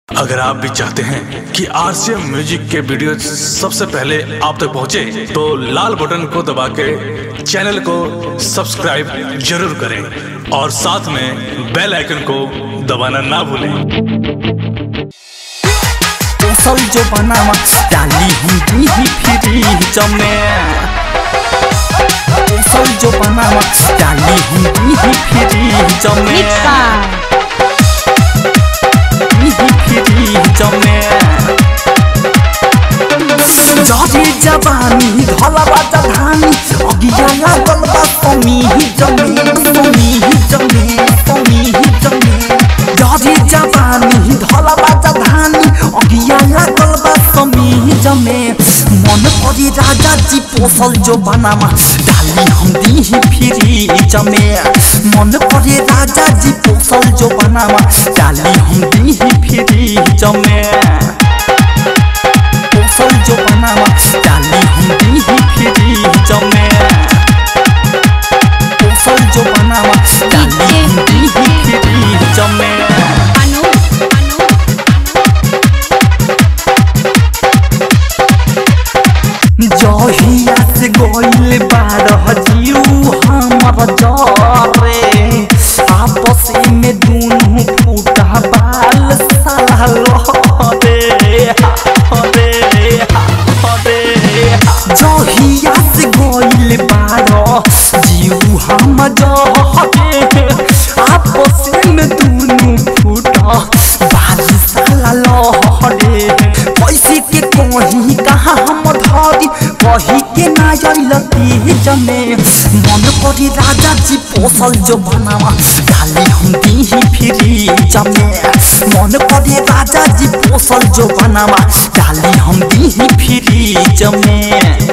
अगर आप भी चाहते हैं कि आरसीएम म्यूजिक के वीडियो सबसे पहले आप तक पहुंचे, तो लाल बटन को दबा के चैनल को सब्सक्राइब जरूर करें और साथ में बेल आइकन को दबाना ना भूलें। पोसल जो बनावा डाली हम ही फिरी जमे, पोसल जो बनावा डाली हम ही फिरी जमे, जरी जवानी धला बाजा धानी अगिया लागल बा समी जमे, समी जमे, समी जमे, जरी जवानी धला बाजा धानी अगिया लागल बा समी जमे। मन परी राजा जी पोसल जो बनावा डाली हम दी फिरी जमे, मन परी राजा जी पोसल जो बनावा डाली हम दी फिरी जमे, पोसल जो बनावा डाली हम दी फिरी जमे, पोसल जो बनावा डाली हम दी फिरी जमे। जहिया से गोइल बारह जीव हमर जरे, आपस में दूनों फूटा बाल साला लहरे हरे हरे। जहिया से गोइल बारह जीव हम जरे, आपस में दूनों फूटा बाल साला लहरे। पैसे के कहीं कहाँ हम धरी कही के ना लती जमे, मन करी राजा जी पोसल जो बनावा डाली हम दी फिरी जमे, मन करी राजा जी पोसल जो बनावा डाली हम दी फिरी जमे,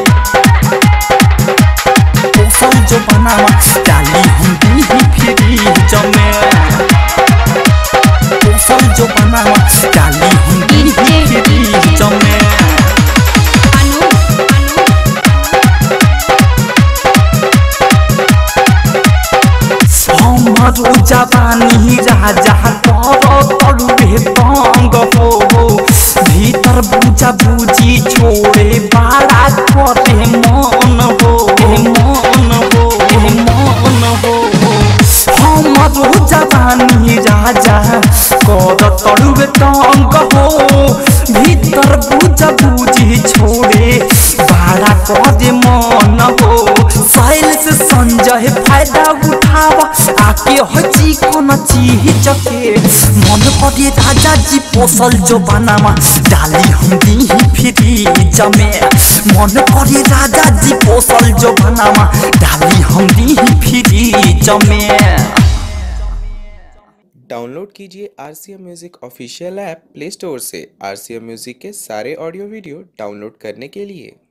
पोसल जो बनावा डाली हम दी फिरी जमे, पोसल जो बनावा डाली हम दी फिरी जमे। हमरो जवानी राजा कर तरुवे तंग हो, भीतर बुझा बुझी छोड़े बाड़ा करे मन हो, मन हो, मन हो। हमरो जवानी राजा कर तरुवे तंग हो, भीतर बुझा बुझी छोड़े बाड़ा करे मन हो। साइल से संजय फायदा उठावा आके हजी कोन चीज के, मन करे राजा जी पोसल जो बनावा डाली हम दी फिरी जमे, मन करे राजा जी पोसल जो बनावा डाली हम दी फिरी जमे। डाउनलोड कीजिए RCM music official app play store से। आरसीएम म्यूजिक के सारे ऑडियो वीडियो डाउनलोड करने के लिए